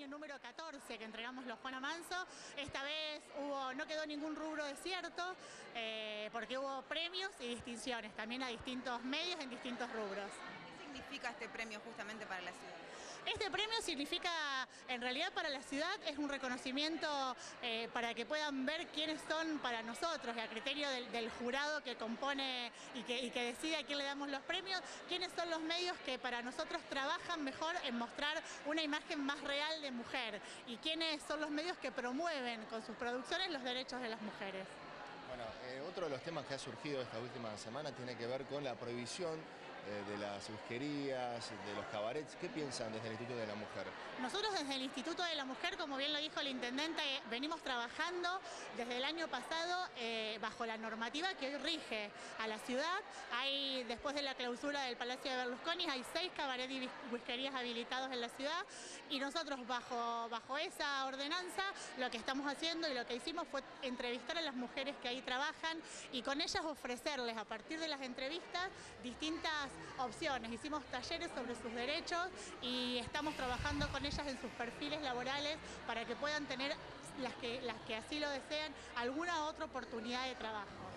año número 14 que entregamos los Juana Manso. Esta vez no quedó ningún rubro desierto porque hubo premios y distinciones también a distintos medios en distintos rubros. ¿Qué significa este premio justamente para la ciudad? Este premio significa, en realidad para la ciudad, es un reconocimiento para que puedan ver quiénes son para nosotros, y a criterio del jurado que compone y que decide a quién le damos los premios, quiénes son los medios que para nosotros trabajan mejor en mostrar una imagen más real de mujer y quiénes son los medios que promueven con sus producciones los derechos de las mujeres. Bueno, otro de los temas que ha surgido esta última semana tiene que ver con la prohibición de las whiskerías, de los cabarets. ¿Qué piensan desde el Instituto de la Mujer? Nosotros desde el Instituto de la Mujer, como bien lo dijo el intendente, venimos trabajando desde el año pasado bajo la normativa que hoy rige a la ciudad. Después de la clausura del Palacio de Berlusconi, hay 6 cabarets y whiskerías habilitados en la ciudad, y nosotros bajo esa ordenanza lo que estamos haciendo y lo que hicimos fue entrevistar a las mujeres que ahí trabajan y con ellas ofrecerles a partir de las entrevistas distintas opciones. Hicimos talleres sobre sus derechos y estamos trabajando con ellas en sus perfiles laborales para que puedan tener, las que así lo desean, alguna otra oportunidad de trabajo.